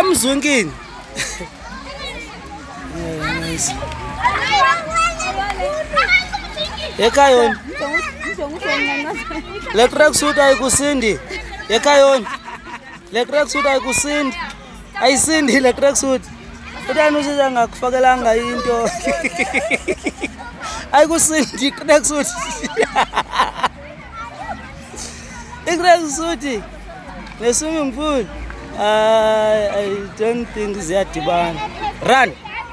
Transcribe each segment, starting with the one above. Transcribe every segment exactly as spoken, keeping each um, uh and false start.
emzwinkini. Yeah, nice. Yekayoni. Le tracksuit ayikusindi. Yekayoni. Le tracksuit ayikusindi. Ayisindi le tracksuit. Utani usiza ngakufakelanga into. Ayikusindi tracksuit. Tracksuit. Le swimming pool. Uh, I don't think ziyadibana. Run.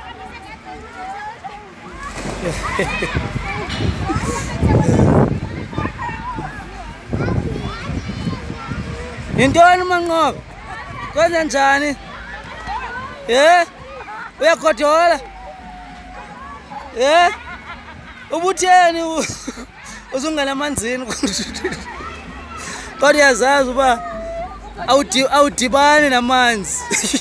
Intoni Manqoba? Kwenza njani? Eh? Uyakhodola? Eh? Ubutheni uzungena emanzini? Kodwa yazazi uba awudibani namanzi.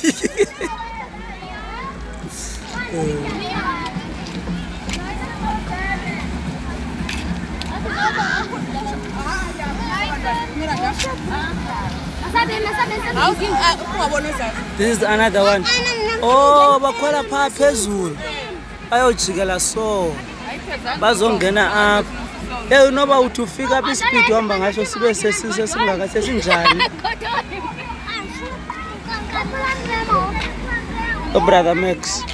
This is another one. Oh, bakhwela pha phezulu. Bayojikela so. Bazongena up. Hey, unoba uthi ufika up ispeed uhamba ngaso sibe sesise singaka sesinjani. Oh, brother Max.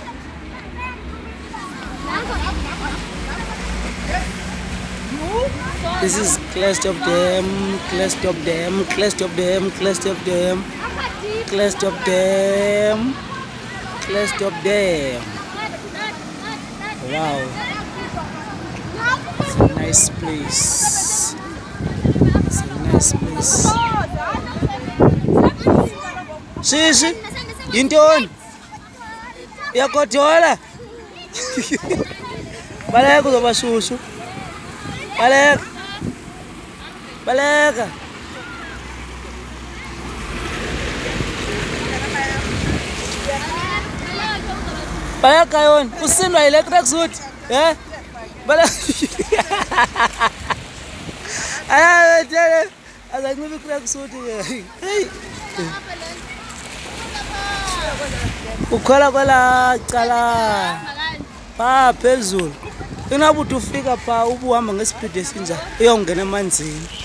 This is Clearstop Dam, Clearstop Dam, Clearstop Dam, Clearstop Dam, Clearstop Dam, Clearstop Dam. Wow, it's a nice place. It's a nice place. Shishi, intoni? Yakhodola. Baleka kuzoba shushu. Baleka. Baleka. Baleka yona. Usindwa ile tracksuit. Eh? Baleka. Aya tele. Azakuba tracksuit ke. Hey. Ukhola kwala cala. Pa phezulu. Inabuthi ufika pha ubuhamba ngespeed esinjani uyongena emanzini.